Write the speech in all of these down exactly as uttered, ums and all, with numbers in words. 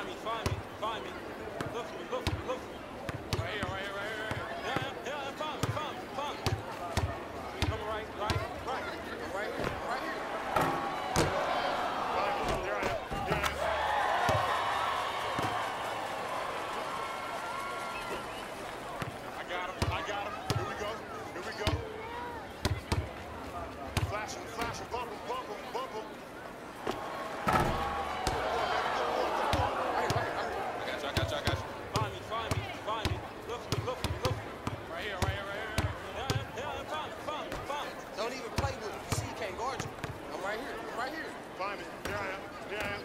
me, find me, find me. Look for me, look for me, look for me. Right here, right here, right here, right here. Yeah, yeah, yeah, find me, find me, find me. Come right, right, right. I'm right here, I'm right here. Find me. There I am. There I am. I got him. I got him. Here we go. Here we go. Flash him, flash him, bump him, bump him, bump him. Right here, right here, right here. I got you, I got you, I got you. Find me, find me, find me. Look for me, look for me, look for me. Right here, right here, right here. Yeah, yeah, yeah, find me, find me, find me. Don't even play with me. You see, he can't guard you. I'm right here, I'm right here. Find me. There I am. There I am.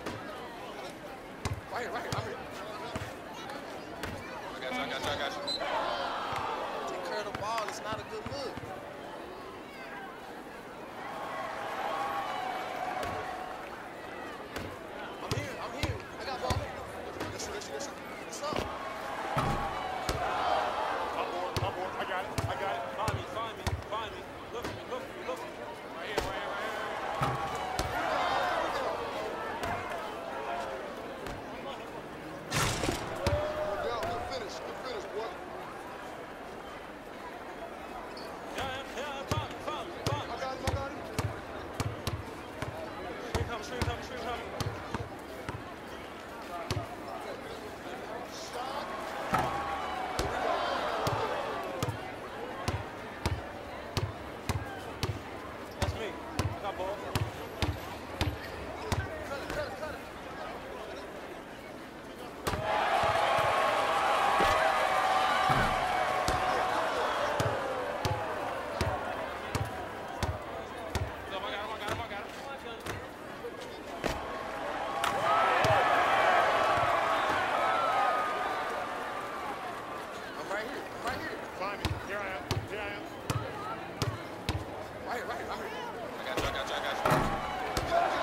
Right here, right here, I'm here. I got you, I got you, I got you. Take care of the ball, it's not a good look. I'm here, I'm here. I got ball. Let's shoot, let's shoot, let's shoot. What's up? I'm board. I'm board. I got it. I got it. Find me, find me, find me. Look for me, look for me, look for me. Right here, right here, right here. Good finish. Good finish, boy. Yeah, yeah, yeah, find me, find me, find me. I got him. I got him. Screen coming, screen coming, screen coming. That's me. I got ball. Cut it, cut it, cut it. I got him, I got him, I got him. I'm right here, I'm right here. Find me. Here I am. Here I am. Right here, right here, I'm here. I got you, I got you, I got you.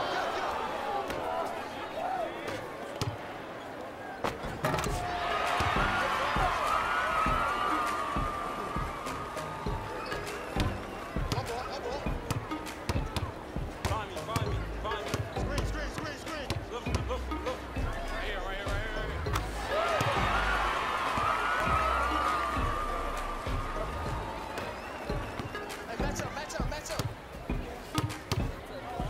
I'm ball. I'm ball. Find me, find me, find me. Screen, screen, screen, screen. Look for me, look for me, look for me. Right here, right here, right here, right here. Hey, match up, match up, match up.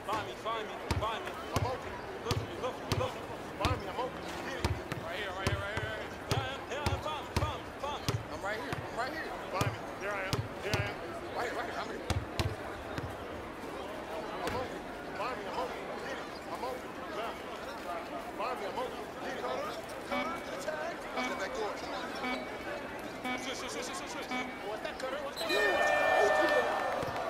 Find me, find me, find me. I'm open. Look at me, look at me, look at me. Find me, I'm open. Get it. Right here, right here, right here, right here. Yeah, yeah, yeah, find me, find me, find me. I'm right here. I'm right here. Find me. Here I am. Here I am. Right here, right here. I'm here. I'm open. Find me, I'm open. Get it. I'm open. Now. Find me, I'm open. Get it. Cutter. Cutter. Attack. Watch that back door. Switch, switch, switch, switch, switch. What's that, Cutter? What's that?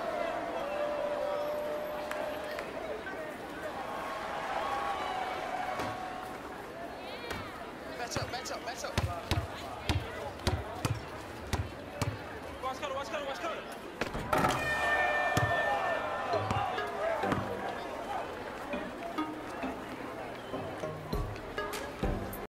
Match up, match up, match up. Watch Cutter, watch Cutter, watch Cutter.